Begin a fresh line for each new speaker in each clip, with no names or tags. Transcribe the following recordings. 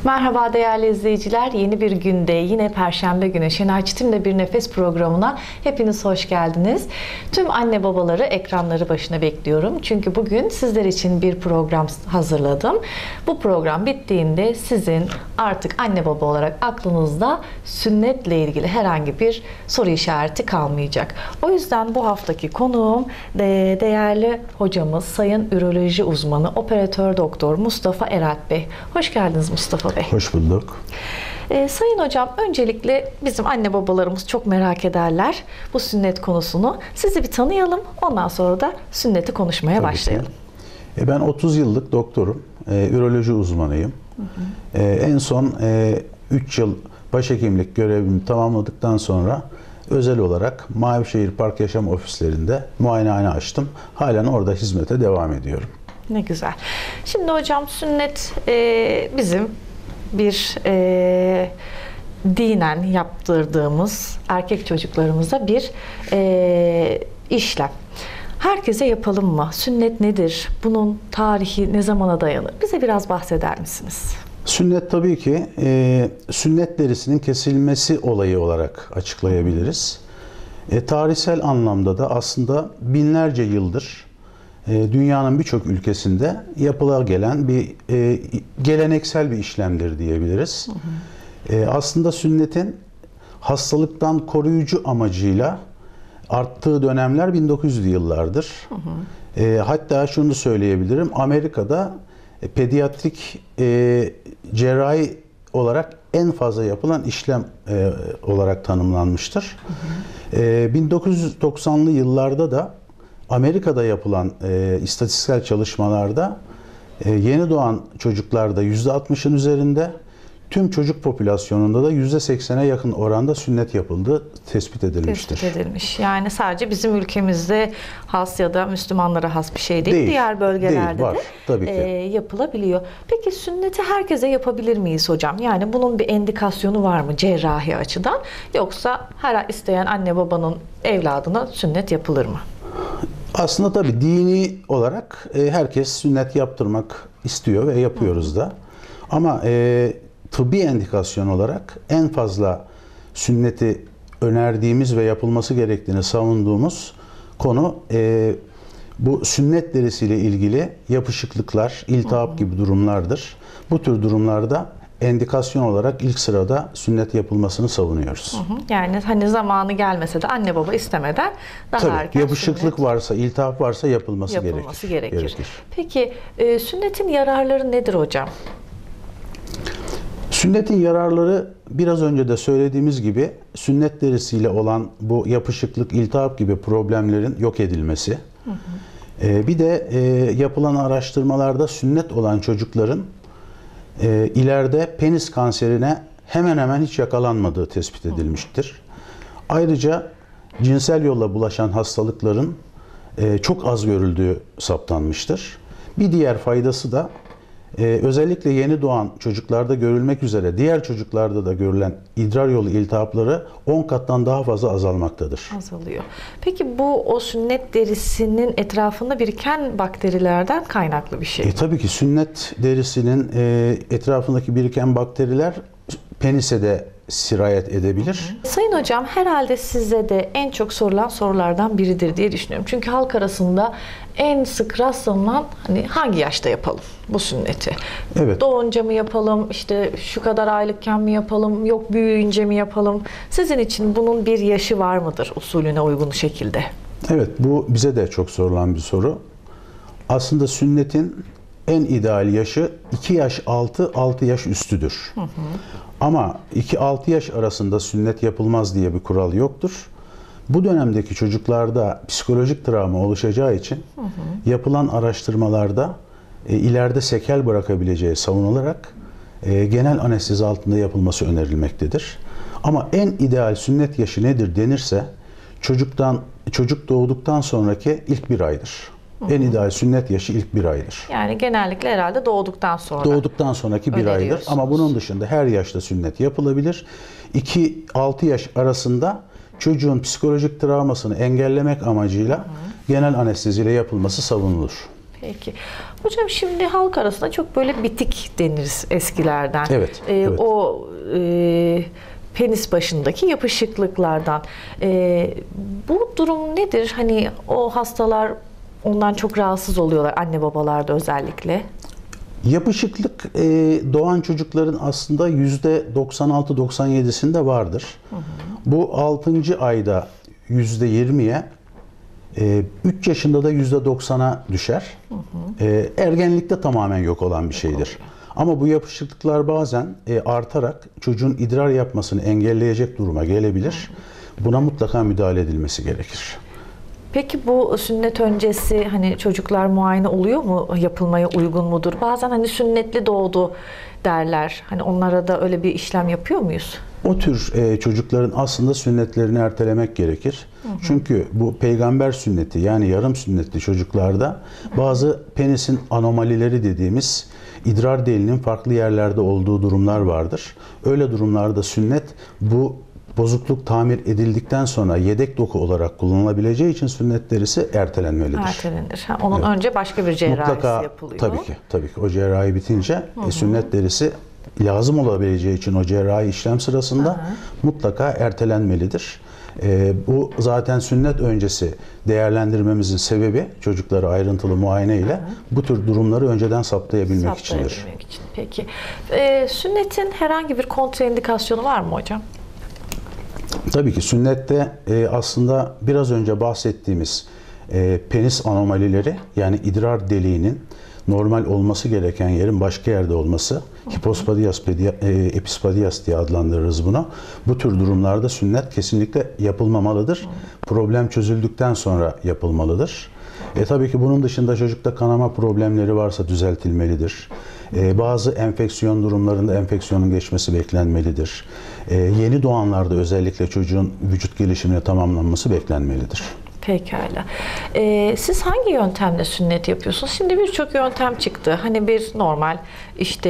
Merhaba değerli izleyiciler. Yeni bir günde yine Perşembe günü Şenay Çetin'le Bir Nefes programına hepiniz hoş geldiniz. Tüm anne babaları ekranları başına bekliyorum. Çünkü bugün sizler için bir program hazırladım. Bu program bittiğinde sizin artık anne baba olarak aklınızda sünnetle ilgili herhangi bir soru işareti kalmayacak. O yüzden bu haftaki konuğum değerli hocamız Sayın Üroloji Uzmanı Operatör Doktor Mustafa Eralp Bey. Hoş geldiniz Mustafa Bey.
Hoş bulduk.
Sayın hocam, öncelikle bizim anne babalarımız çok merak ederler bu sünnet konusunu. Sizi bir tanıyalım, ondan sonra da sünneti konuşmaya
Tabii
başlayalım.
ki. Ben 30 yıllık doktorum, üroloji uzmanıyım. En son 3 yıl başhekimlik görevimi tamamladıktan sonra özel olarak Mavişehir Park Yaşam Ofislerinde muayenehane açtım. Halen orada hizmete devam ediyorum.
Ne güzel. Şimdi hocam, sünnet bizim bir dinen yaptırdığımız erkek çocuklarımıza bir işlem. Herkese yapalım mı? Sünnet nedir? Bunun tarihi ne zamana dayanır? Bize biraz bahseder misiniz?
Sünnet tabii ki sünnet derisinin kesilmesi olayı olarak açıklayabiliriz. Tarihsel anlamda da aslında binlerce yıldır dünyanın birçok ülkesinde yapıla gelen bir geleneksel bir işlemdir diyebiliriz. Aslında sünnetin hastalıktan koruyucu amacıyla arttığı dönemler 1900'lü yıllardır. Hatta şunu söyleyebilirim, Amerika'da pediatrik cerrahi olarak en fazla yapılan işlem olarak tanımlanmıştır. 1990'lı yıllarda da Amerika'da yapılan istatistiksel çalışmalarda yeni doğan çocuklarda %60'ın üzerinde, tüm çocuk popülasyonunda da %80'e yakın oranda sünnet yapıldığı tespit edilmiştir.
Tespit edilmiş. Yani sadece bizim ülkemizde has ya da Müslümanlara has bir şey değil. Diğer bölgelerde
değil, var. Tabii ki.
Yapılabiliyor. Peki sünneti herkese yapabilir miyiz hocam? Yani bunun bir endikasyonu var mı cerrahi açıdan? Yoksa her isteyen anne babanın evladına sünnet yapılır mı?
Aslında tabii dini olarak herkes sünnet yaptırmak istiyor ve yapıyoruz da. Ama tıbbi endikasyon olarak en fazla sünneti önerdiğimiz ve yapılması gerektiğini savunduğumuz konu bu sünnet derisiyle ilgili yapışıklıklar, iltihap gibi durumlardır. Bu tür durumlarda endikasyon olarak ilk sırada sünnet yapılmasını savunuyoruz.
Yani hani zamanı gelmese de anne baba istemeden daha
tabii,
erken
yapışıklık
sünnet
varsa, iltihap varsa yapılması
gerekir. Peki sünnetin yararları nedir hocam?
Sünnetin yararları biraz önce de söylediğimiz gibi sünnet derisiyle olan bu yapışıklık, iltihap gibi problemlerin yok edilmesi. Bir de yapılan araştırmalarda sünnet olan çocukların ileride penis kanserine hemen hemen hiç yakalanmadığı tespit edilmiştir. Ayrıca cinsel yolla bulaşan hastalıkların çok az görüldüğü saptanmıştır. Bir diğer faydası da özellikle yeni doğan çocuklarda görülmek üzere diğer çocuklarda da görülen idrar yolu iltihapları 10 kattan daha fazla azalmaktadır.
Azalıyor. Peki bu o sünnet derisinin etrafında biriken bakterilerden kaynaklı bir şey mi?
Tabii ki sünnet derisinin etrafındaki biriken bakteriler penise de sirayet edebilir.
Sayın hocam, herhalde size de en çok sorulan sorulardan biridir diye düşünüyorum. Çünkü halk arasında en sık rastlanan hani hangi yaşta yapalım bu sünneti?
Evet.
Doğunca mı yapalım, işte şu kadar aylıkken mi yapalım, yok büyüyünce mi yapalım? Sizin için bunun bir yaşı var mıdır usulüne uygun şekilde?
Evet, bu bize de çok sorulan bir soru. Aslında sünnetin en ideal yaşı 2 yaş altı, 6 yaş üstüdür. Ama 2-6 yaş arasında sünnet yapılmaz diye bir kural yoktur. Bu dönemdeki çocuklarda psikolojik travma oluşacağı için yapılan araştırmalarda ileride sekel bırakabileceği savunularak genel anestezi altında yapılması önerilmektedir. Ama en ideal sünnet yaşı nedir denirse çocuk doğduktan sonraki ilk 1 aydır. En ideal sünnet yaşı ilk 1 aydır.
Yani genellikle herhalde doğduktan sonra.
Doğduktan sonraki 1 aydır. Ama bunun dışında her yaşta sünnet yapılabilir. 2-6 yaş arasında çocuğun psikolojik travmasını engellemek amacıyla genel anesteziyle yapılması savunulur.
Peki. Hocam şimdi halk arasında çok böyle bitik deniriz eskilerden.
Evet. Evet.
O penis başındaki yapışıklıklardan. Bu durum nedir? Hani o hastalar ondan çok rahatsız oluyorlar, anne babalarda özellikle.
Yapışıklık doğan çocukların aslında %96-97'sinde vardır. Bu 6. ayda %20'ye, 3 yaşında da %90'a düşer. Ergenlikte tamamen yok olan bir şeydir. Ama bu yapışıklıklar bazen artarak çocuğun idrar yapmasını engelleyecek duruma gelebilir. Buna mutlaka müdahale edilmesi gerekir.
Peki bu sünnet öncesi hani çocuklar muayene oluyor mu? Yapılmaya uygun mudur? Bazen hani sünnetli doğdu derler. Hani onlara da öyle bir işlem yapıyor muyuz?
O tür çocukların aslında sünnetlerini ertelemek gerekir. Çünkü bu peygamber sünneti, yani yarım sünnetli çocuklarda bazı penisin anomalileri dediğimiz idrar deliğinin farklı yerlerde olduğu durumlar vardır. Öyle durumlarda sünnet, bu bozukluk tamir edildikten sonra yedek doku olarak kullanılabileceği için sünnet derisi ertelenmelidir.
Ertelenir. Onun önce başka bir cerrahisi
mutlaka
yapılıyor.
Tabii ki o cerrahi bitince sünnet derisi lazım olabileceği için o cerrahi işlem sırasında mutlaka ertelenmelidir. Bu zaten sünnet öncesi değerlendirmemizin sebebi, çocukları ayrıntılı muayene ile bu tür durumları önceden saptayabilmek içindir.
Peki. Sünnetin herhangi bir kontraindikasyonu var mı hocam?
Tabii ki sünnette aslında biraz önce bahsettiğimiz penis anomalileri, yani idrar deliğinin normal olması gereken yerin başka yerde olması, hipospadias, epispadias diye adlandırırız bunu. Bu tür durumlarda sünnet kesinlikle yapılmamalıdır. Problem çözüldükten sonra yapılmalıdır. Tabii ki bunun dışında çocukta kanama problemleri varsa düzeltilmelidir. Bazı enfeksiyon durumlarında enfeksiyonun geçmesi beklenmelidir. Yeni doğanlarda özellikle çocuğun vücut gelişimine tamamlanması beklenmelidir.
Pekala. Siz hangi yöntemle sünnet yapıyorsunuz? Şimdi birçok yöntem çıktı. Hani bir normal işte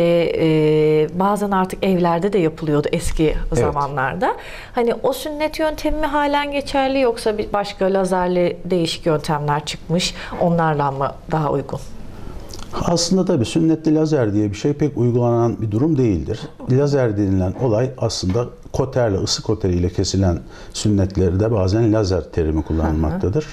bazen artık evlerde de yapılıyordu eski zamanlarda. Hani o sünnet yöntemi mi halen geçerli, yoksa bir başka lazerli değişik yöntemler çıkmış? Onlarla mı daha uygun?
Aslında tabii sünnetli lazer diye bir şey pek uygulanan bir durum değildir. Lazer denilen olay aslında koterle, ısı koteriyle kesilen sünnetlerde bazen lazer terimi kullanılmaktadır.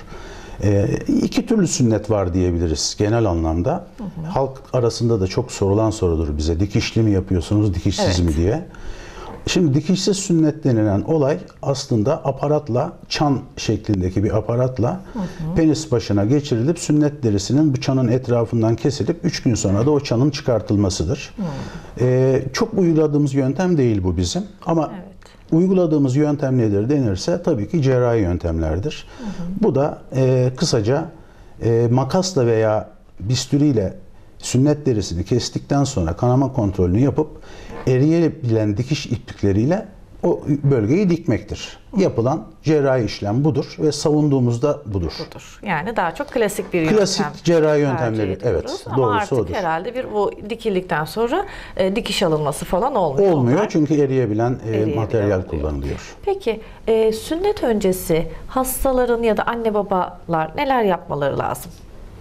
İki türlü sünnet var diyebiliriz genel anlamda. Halk arasında da çok sorulan sorudur bize. Dikişli mi yapıyorsunuz, dikişsiz mi diye. Şimdi dikişsiz sünnet denilen olay aslında aparatla, çan şeklindeki bir aparatla penis başına geçirilip sünnet derisinin bu çanın etrafından kesilip 3 gün sonra da o çanın çıkartılmasıdır. Çok uyguladığımız yöntem değil bu bizim, ama uyguladığımız yöntem nedir denirse tabii ki cerrahi yöntemlerdir. Bu da kısaca makasla veya bistüriyle sünnet derisini kestikten sonra kanama kontrolünü yapıp eriyebilen dikiş iplikleriyle o bölgeyi dikmektir. Yapılan cerrahi işlem budur ve savunduğumuzda budur.
Yani daha çok klasik bir yöntem.
Klasik cerrahi yöntemleri, evet.
Ama
Doğrusu
artık
odur.
herhalde bu dikildikten sonra dikiş alınması falan olmuyor.
Olmuyor çünkü eriyebilen materyal kullanılıyor.
Peki sünnet öncesi hastaların ya da anne babalar neler yapmaları lazım?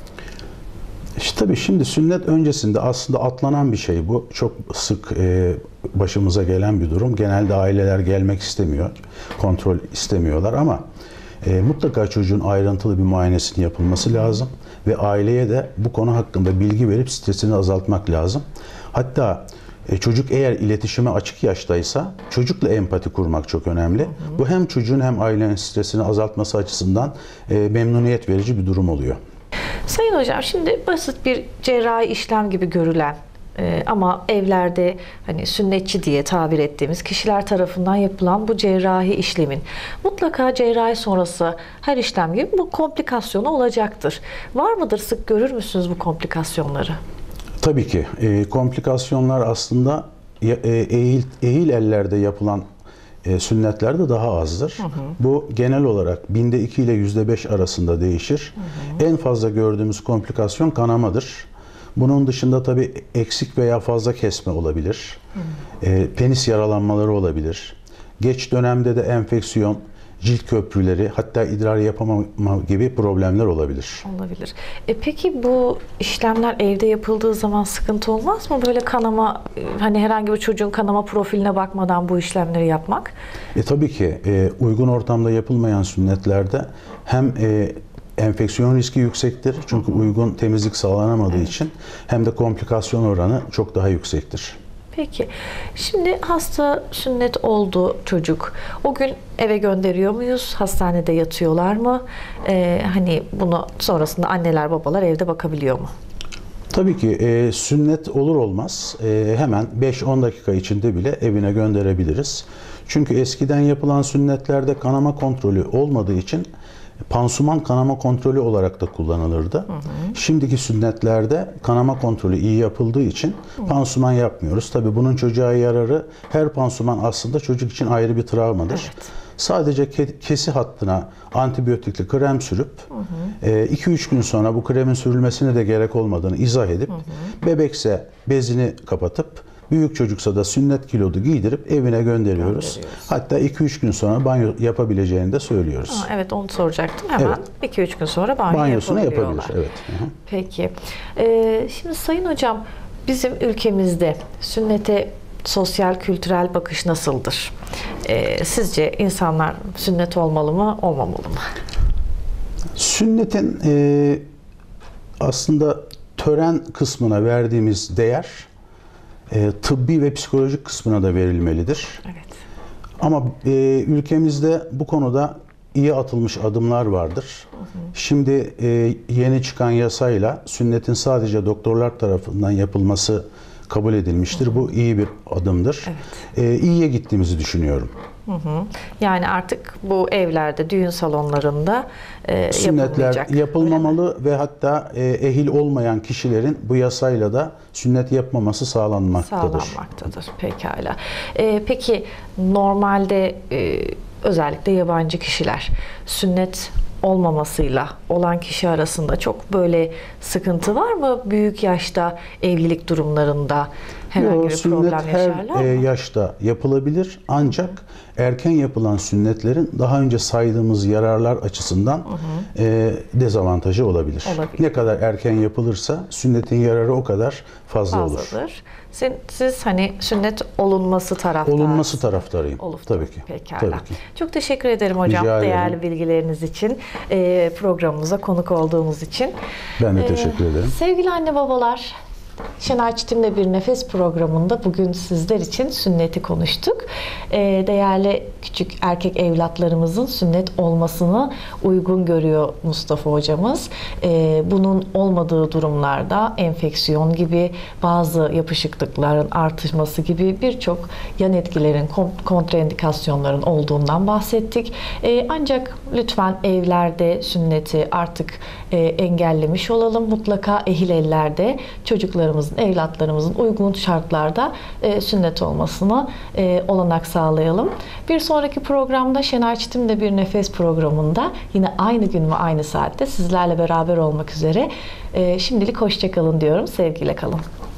İşte tabii şimdi sünnet öncesinde aslında atlanan bir şey bu. Çok sık başımıza gelen bir durum. Genelde aileler gelmek istemiyor, kontrol istemiyorlar ama mutlaka çocuğun ayrıntılı bir muayenesinin yapılması lazım. Ve aileye de bu konu hakkında bilgi verip stresini azaltmak lazım. Hatta çocuk eğer iletişime açık yaştaysa çocukla empati kurmak çok önemli. Bu hem çocuğun hem ailenin stresini azaltması açısından memnuniyet verici bir durum oluyor.
Sayın hocam, şimdi basit bir cerrahi işlem gibi görülen ama evlerde hani sünnetçi diye tabir ettiğimiz kişiler tarafından yapılan bu cerrahi işlemin mutlaka cerrahi sonrası her işlem gibi bu komplikasyonu olacaktır. Var mıdır? Sık görür müsünüz bu komplikasyonları?
Tabii ki. Komplikasyonlar aslında ehil ellerde yapılan sünnetlerde daha azdır. Bu genel olarak binde 2 ile %5 arasında değişir. En fazla gördüğümüz komplikasyon kanamadır. Bunun dışında tabii eksik veya fazla kesme olabilir. Penis yaralanmaları olabilir. Geç dönemde de enfeksiyon cilt köprüleri, hatta idrar yapamama gibi problemler olabilir.
Olabilir. Peki bu işlemler evde yapıldığı zaman sıkıntı olmaz mı? Böyle kanama, hani herhangi bir çocuğun kanama profiline bakmadan bu işlemleri yapmak?
Tabii ki uygun ortamda yapılmayan sünnetlerde hem enfeksiyon riski yüksektir, çünkü uygun temizlik sağlanamadığı için, hem de komplikasyon oranı çok daha yüksektir.
Peki. Şimdi hasta sünnet oldu çocuk. O gün eve gönderiyor muyuz? Hastanede yatıyorlar mı? Hani bunu sonrasında anneler babalar evde bakabiliyor mu?
Tabii ki sünnet olur olmaz hemen 5-10 dakika içinde bile evine gönderebiliriz. Çünkü eskiden yapılan sünnetlerde kanama kontrolü olmadığı için pansuman kanama kontrolü olarak da kullanılırdı. Şimdiki sünnetlerde kanama kontrolü iyi yapıldığı için pansuman yapmıyoruz. Tabii bunun çocuğa yararı, her pansuman aslında çocuk için ayrı bir travmadır. Evet. Sadece kesi hattına antibiyotikli krem sürüp 2-3 gün sonra bu kremin sürülmesine de gerek olmadığını izah edip bebekse bezini kapatıp, büyük çocuksa da sünnet kilodu giydirip evine gönderiyoruz. Hatta 2-3 gün sonra banyo yapabileceğini de söylüyoruz.
Evet, onu soracaktım. Hemen 2-3 gün sonra
banyosunu yapabilir. Evet.
Peki. Şimdi Sayın Hocam, bizim ülkemizde sünnete sosyal, kültürel bakış nasıldır? Sizce insanlar sünnet olmalı mı, olmamalı mı?
Sünnetin aslında tören kısmına verdiğimiz değer tıbbi ve psikolojik kısmına da verilmelidir. Evet. Ama ülkemizde bu konuda iyi atılmış adımlar vardır. Şimdi yeni çıkan yasayla sünnetin sadece doktorlar tarafından yapılması kabul edilmiştir. Bu iyi bir adımdır. Evet. İyiye gittiğimizi düşünüyorum.
Yani artık bu evlerde, düğün salonlarında
sünnetler yapılmamalı ve hatta ehil olmayan kişilerin bu yasayla da sünnet yapmaması sağlanmaktadır.
Pekala. Peki normalde özellikle yabancı kişiler sünnet olmamasıyla olan kişi arasında çok böyle sıkıntı var mı? Büyük yaşta evlilik durumlarında herhangi bir problem yaşarlar mı?
Her yaşta yapılabilir, ancak erken yapılan sünnetlerin daha önce saydığımız yararlar açısından dezavantajı olabilir. Ne kadar erken yapılırsa sünnetin yararı o kadar fazladır.
Olur. Siz hani sünnet olunması taraftarısınız.
Olunması taraftarıyım. Tabii ki.
Pekala.
Tabii ki.
Çok teşekkür ederim hocam, değerli bilgileriniz için, programımıza konuk olduğumuz için.
Ben de teşekkür ederim.
Sevgili anne babalar, Şenay Çitim'le Bir Nefes programında bugün sizler için sünneti konuştuk. Değerli küçük erkek evlatlarımızın sünnet olmasını uygun görüyor Mustafa hocamız. Bunun olmadığı durumlarda enfeksiyon gibi, bazı yapışıklıkların artması gibi birçok yan etkilerin, kontraindikasyonların olduğundan bahsettik. Ancak lütfen evlerde sünneti artık engellemiş olalım. Mutlaka ehil ellerde çocuklarımızın, evlatlarımızın uygun şartlarda sünnet olmasına olanak sağlayalım. Bir sonraki programda Şenay Çitim'le Bir Nefes programında yine aynı gün ve aynı saatte sizlerle beraber olmak üzere. Şimdilik hoşça kalın diyorum. Sevgiyle kalın.